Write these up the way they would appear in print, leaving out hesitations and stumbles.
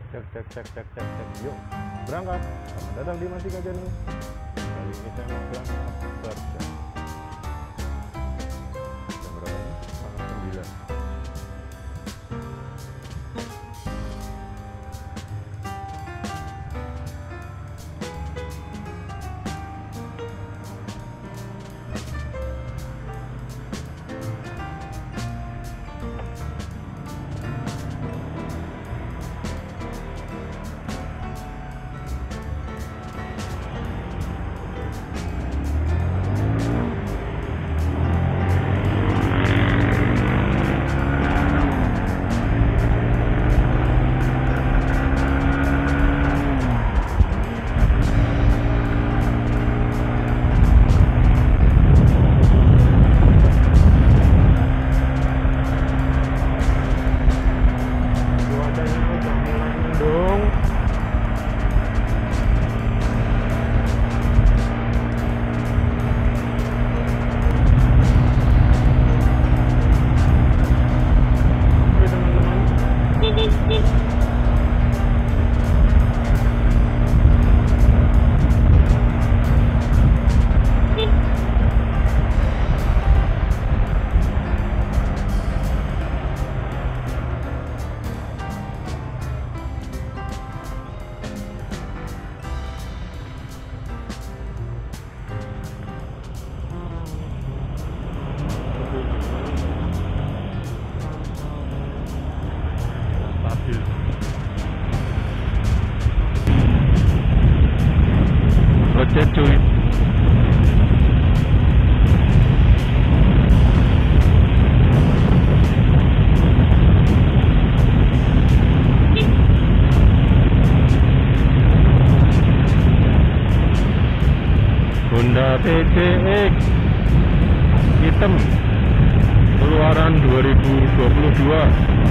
Cek. Yuk, berangkat. Selamat datang di Mantika Channel. Kali ini saya mau berangkat kerja. Jam berapa ini? Setengah 9. Lecet cuy. Honda PCX hitam keluaran 2022.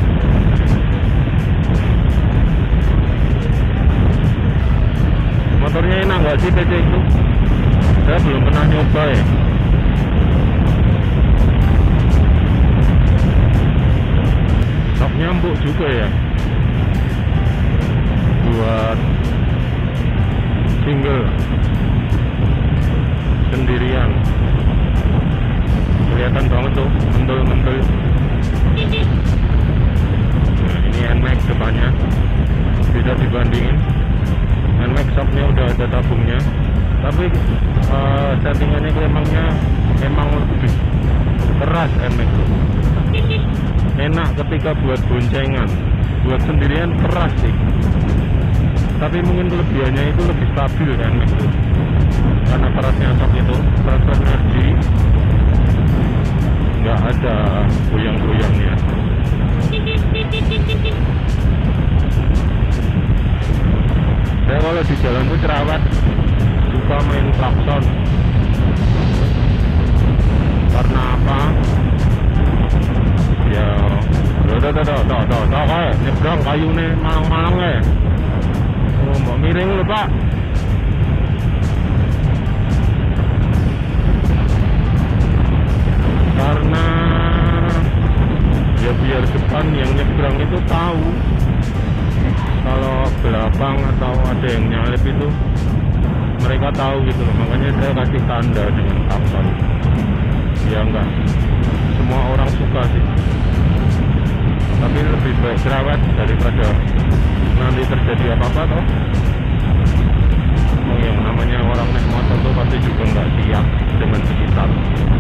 Motornya enak nggak sih PCX itu? Saya belum pernah nyoba ya. Stoknya empuk juga ya. Buat single sendirian. Kelihatan banget tuh, mentul-mentul. Nah, ini NMAX depannya. Bisa dibandingin. NMAX shocknya udah ada tabungnya, tapi settingannya emang lebih keras NMAX tuh. Enak ketika buat boncengan, buat sendirian keras sih, tapi mungkin kelebihannya itu lebih stabil NMAX tuh, karena kerasnya shock itu, transfer energi nggak ada goyang-goyangnya. Saya kalau di jalan tuh cerewet, suka main klakson. Karena apa? Ya, udah kayak nyebrang kayune malang-malang ya. Oh, mau miring lho Pak. Karena ya biar depan yang nyebrang itu tahu kalau belakang atau ada yang nyalip itu mereka tahu gitu loh. Makanya saya kasih tanda dengan klakson. Ya enggak semua orang suka sih, tapi lebih baik cerewet daripada nanti terjadi apa-apa toh. Oh, yang namanya orang naik motor tuh pasti juga nggak siap dengan sekitar.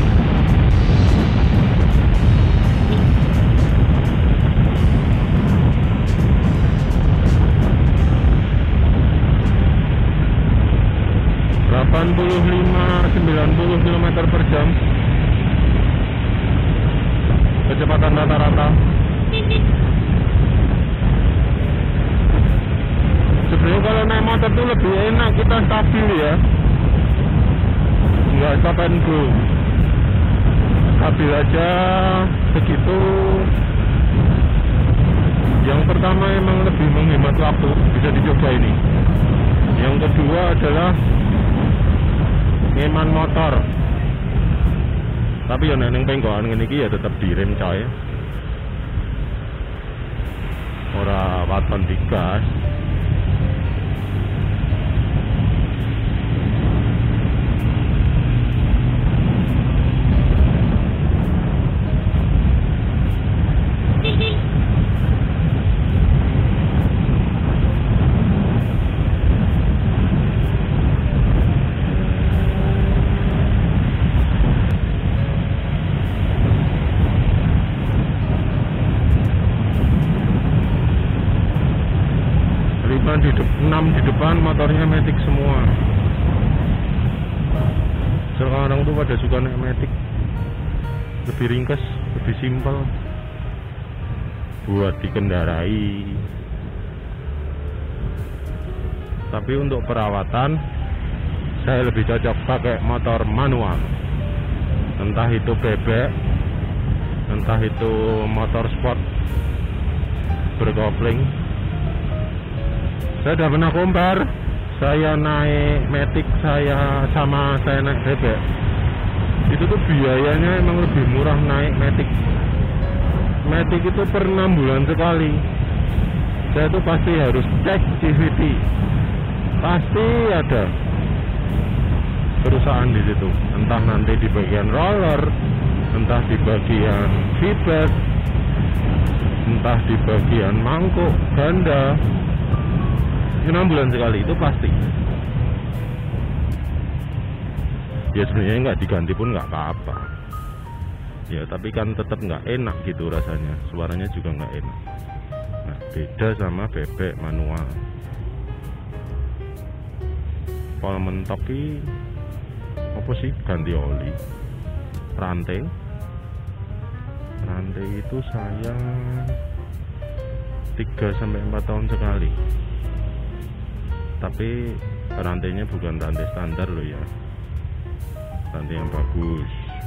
...90 km per jam kecepatan rata-rata. Sebenarnya kalau naik motor tuh lebih enak, kita stabil ya, nggak stop and go, stabil aja segitu. Yang pertama emang lebih menghemat waktu, bisa dicoba ini. Yang kedua adalah ngeman motor. Tapi ya neng penggoan ngene iki ya tetep direm coy. ora waton digas. Di 6 di depan motornya matic semua. Sekarang tuh pada suka naik matic, lebih ringkas, lebih simpel buat dikendarai. Tapi untuk perawatan saya lebih cocok pakai motor manual, entah itu bebek, entah itu motor sport berkopling. Saya udah pernah compare, saya naik matic saya naik bebek. Itu tuh biayanya emang lebih murah naik matic. Matic itu per 6 bulan sekali. Saya tuh pasti harus cek CVT. Pasti ada perusahaan di situ. Entah nanti di bagian roller, entah di bagian feedback, entah di bagian mangkuk, ganda. 6 bulan sekali itu pasti. Ya sebenarnya nggak diganti pun nggak apa-apa. Ya tapi kan tetap nggak enak gitu rasanya. Suaranya juga nggak enak. Nah beda sama bebek manual. Kalau mentoki apa sih, ganti oli, rantai itu saya 3-4 tahun sekali. Tapi rantainya bukan rantai standar loh ya, rantai yang bagus.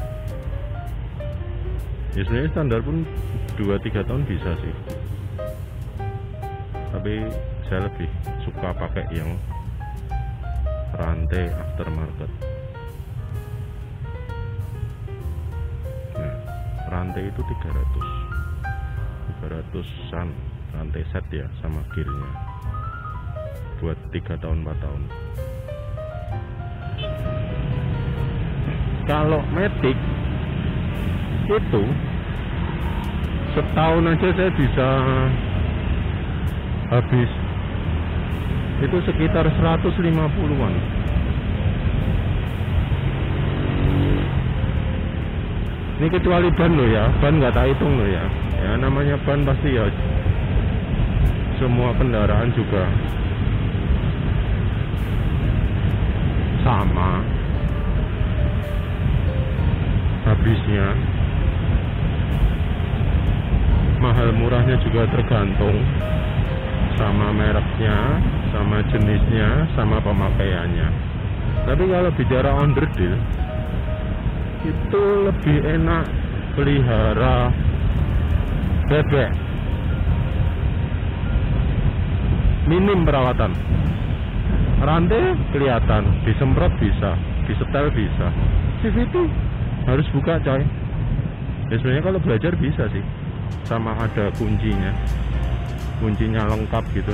Ya sebenarnya standar pun 2-3 tahun bisa sih, tapi saya lebih suka pakai yang rantai aftermarket. Nah, rantai itu 300-an rantai set ya, sama gearnya buat 3 tahun 4 tahun. Kalau matic itu setahun aja saya bisa habis itu sekitar 150-an. Ini kecuali ban loh ya, ban nggak tak hitung loh ya. Ya namanya ban pasti ya, semua kendaraan juga sama habisnya. Mahal murahnya juga tergantung sama mereknya, sama jenisnya, sama pemakaiannya. Tapi kalau bicara onderdil itu lebih enak pelihara bebek. Minim perawatan. Rantai kelihatan, disemprot bisa, disetel bisa. CVT harus buka coy. Ya sebenarnya kalau belajar bisa sih, sama ada kuncinya lengkap gitu.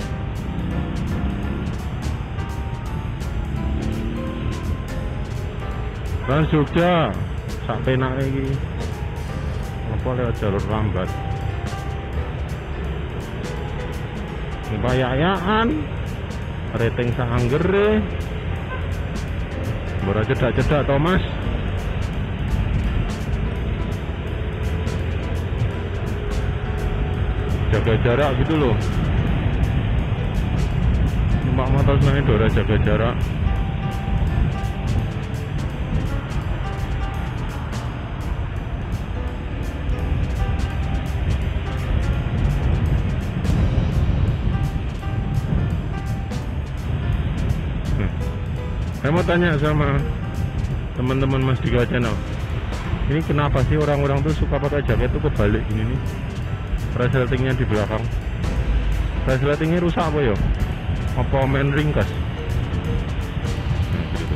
Trans Jogja sak penak iki apa lewat jalur lambat. Bayayaan rating saanggere mbora cedak-cedak Thomas. Jaga jarak gitu loh, numpak motor naik dora jaga jarak. Saya mau tanya sama teman-teman Mas Dika Channel, ini kenapa sih orang-orang tuh suka pakai jaket tuh kebalik gini nih? Resletingnya di belakang, resletingnya rusak apa ya? Apa main ringkas? Nah, gitu.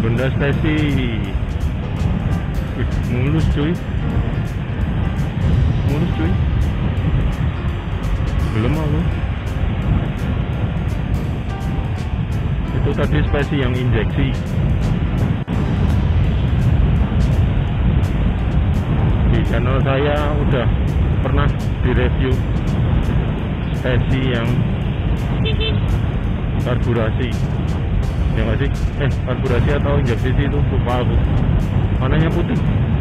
Bunda Stacy. Wih, mulus cuy. Mulus cuy. Belum aku. Itu tadi Stacy yang injeksi. Di channel saya udah pernah direview Stacy yang karburasi. Ya nggak sih? Karburasi atau injeksi itu lupa aku. Warnanya putih.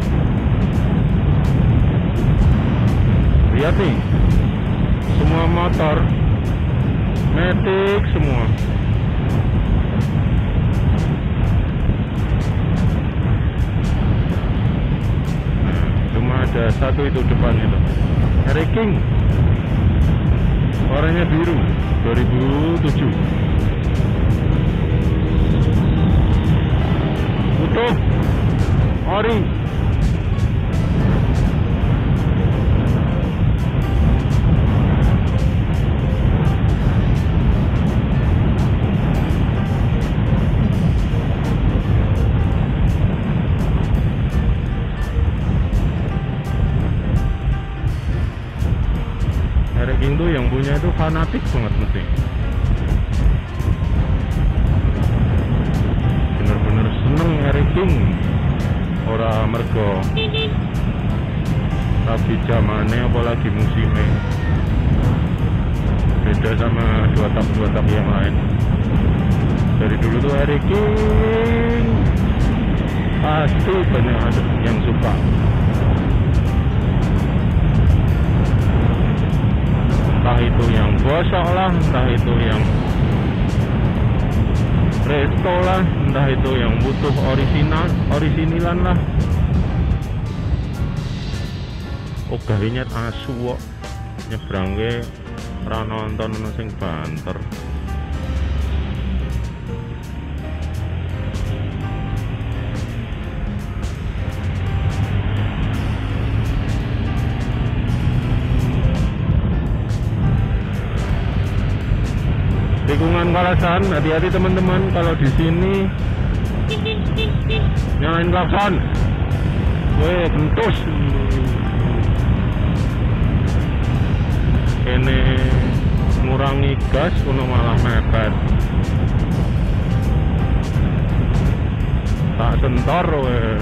Lihat nih, semua motor matic semua. Nah, cuma ada satu itu depan itu, Harry King, warnanya biru, 2007. Utuh, ori. Harry King tuh yang punya itu fanatik banget mesti. Bener-bener seneng Harry King. Ora mergo tapi zamannya apalagi musimnya beda sama dua tak yang lain. Dari dulu tuh Harry King pasti banyak ada yang suka. Entah itu yang gosok lah, entah itu yang resto lah, entah itu yang butuh orisinilan lah. Ogah nyet asu kok nyebrangke ora nonton sing banter. Tikungan Kalasan, hati-hati teman-teman kalau di sini nyalain klakson. Weh, kentus. Ini ngurangi gas, kuno malah mepet. Tak sentor weh.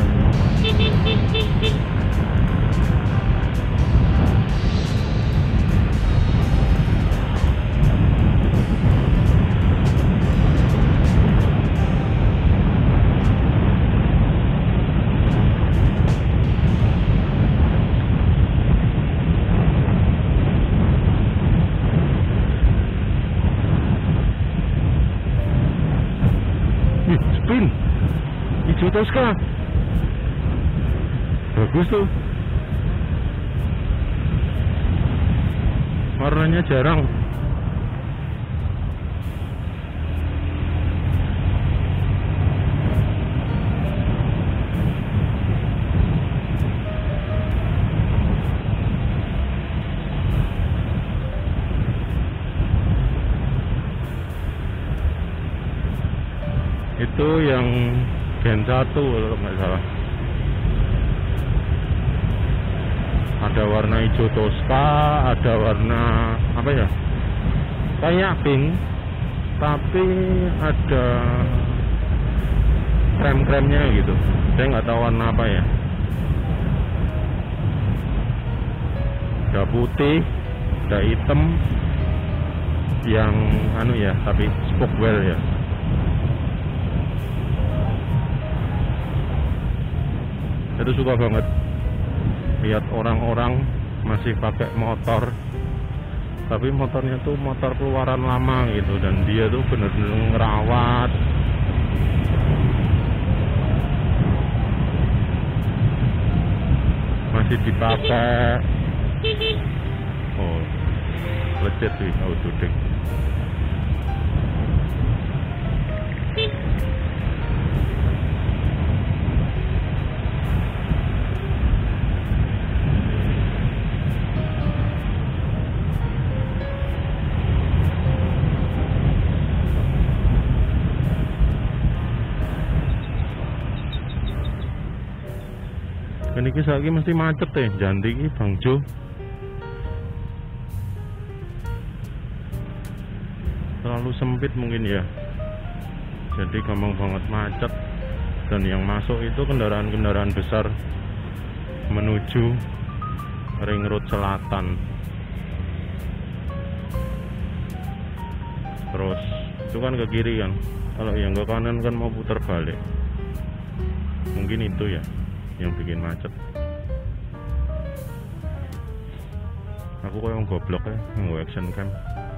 Spin hijau Tosca bagus tuh, warnanya jarang. Itu yang Gen 1 kalau nggak salah. Ada warna hijau Tosca, ada warna apa ya, kayak pink, tapi ada krem-kremnya gitu. Saya nggak tahu warna apa ya. Ada putih, ada hitam, yang anu ya, tapi spokewell ya. Itu suka banget lihat orang-orang masih pakai motor, tapi motornya tuh motor keluaran lama gitu, dan dia tuh bener-bener ngerawat. Masih dipakai. Oh, lecet sih, auto dek. Ini kisah lagi mesti macet ya, janti ini Bang Jo. Terlalu sempit mungkin ya, jadi gampang banget macet. Dan yang masuk itu kendaraan-kendaraan besar menuju Ring Road Selatan. Terus itu kan ke kiri kan, kalau yang ke kanan kan mau putar balik. Mungkin itu ya yang bikin macet. Aku kayak goblok ya nggak action cam.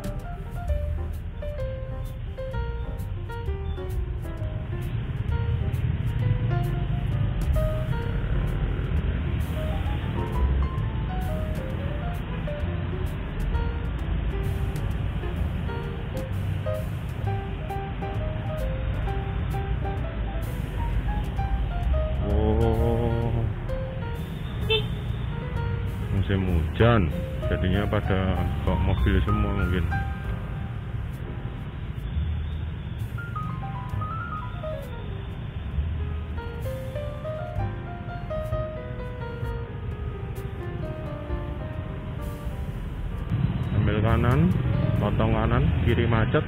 Musim hujan, jadinya pada bawa mobil semua mungkin. Ambil kanan, potong kanan, kiri macet.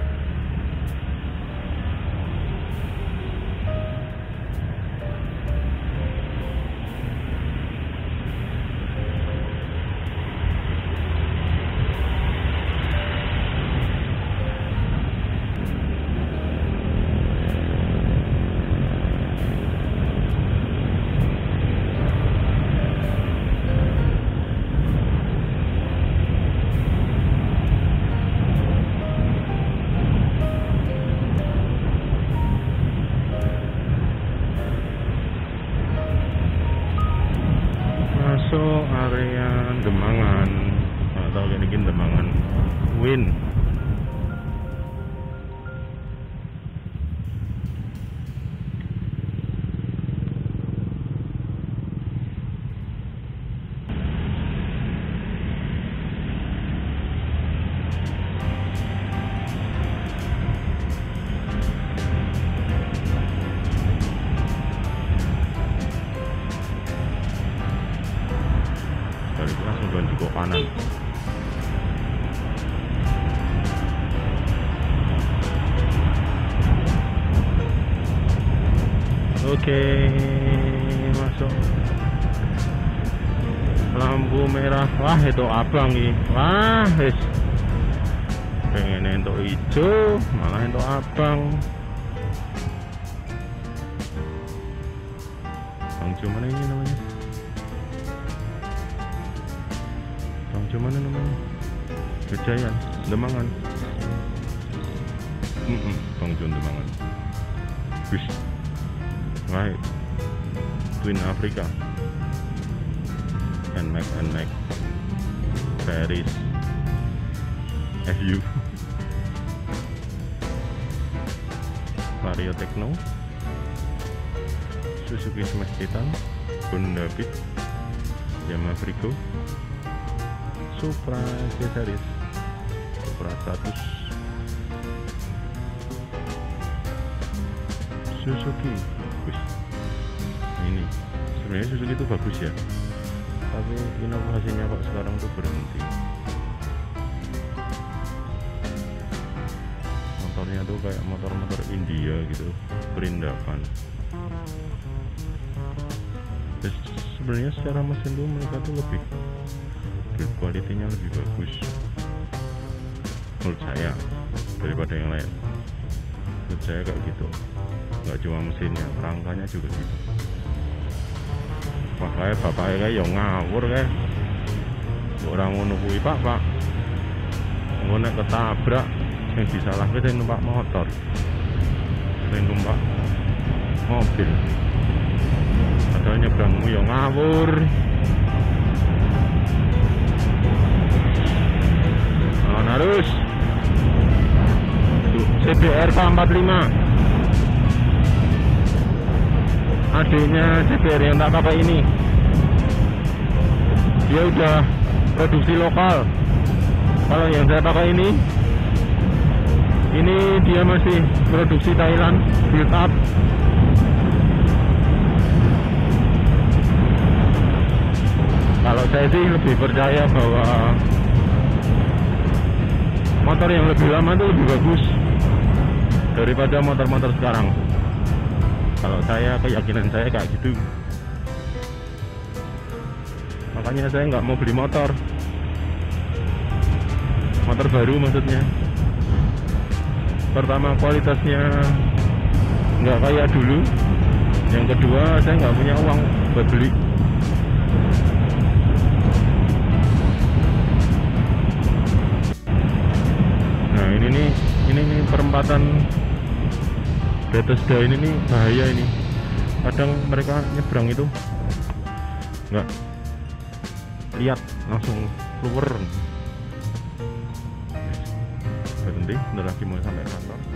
Masuk area Demangan atau gini Demangan Win. Langsung belanja ke kanan. Oke, masuk. Lampu merah. Wah, itu abang nih. Wah, wis. Pengen entuk hijau, malah entuk abang. Bang cuma ini namanya. Mana namanya? Kejayan, Demangan. Bang John Demangan. Wis. Right. Twin Africa. NMAX. Paris. FU. Vario Techno. Suzuki Smash Titan. Honda Beat. Yamaha Frigo. Supra Cesaris, Supra 100, Suzuki. Wih, ini sebenarnya Suzuki itu bagus ya, tapi inovasinya kok sekarang tuh berhenti. Motornya tuh kayak motor-motor India gitu, perindakan. Terus sebenarnya secara mesin tuh mereka tuh lebih build quality-nya lebih bagus menurut saya daripada yang lain. Menurut saya kayak gitu, nggak cuma mesinnya, rangkanya juga gitu. Makanya bapaknya kayak yang ngawur kayak orang ngono kuwi pak ngono ketabrak yang disalahke sing numpak motor, sing numpak mobil. Padahal nyebrangmu yang ngawur. Harus CBR K45, adiknya CBR yang tak pakai ini. Dia udah produksi lokal. Kalau yang saya pakai ini dia masih produksi Thailand, build up. saya sih lebih percaya bahwa motor yang lebih lama itu lebih bagus daripada motor-motor sekarang. Kalau saya, keyakinan saya kayak gitu. Makanya saya nggak mau beli motor baru maksudnya. Pertama, kualitasnya nggak kayak dulu. Yang kedua, saya nggak punya uang buat beli. Nah ini nih perempatan Bethesda ini nih bahaya ini. Kadang mereka nyebrang itu nggak lihat, langsung keluar. Berhenti, udah lagi mau sampai kantor.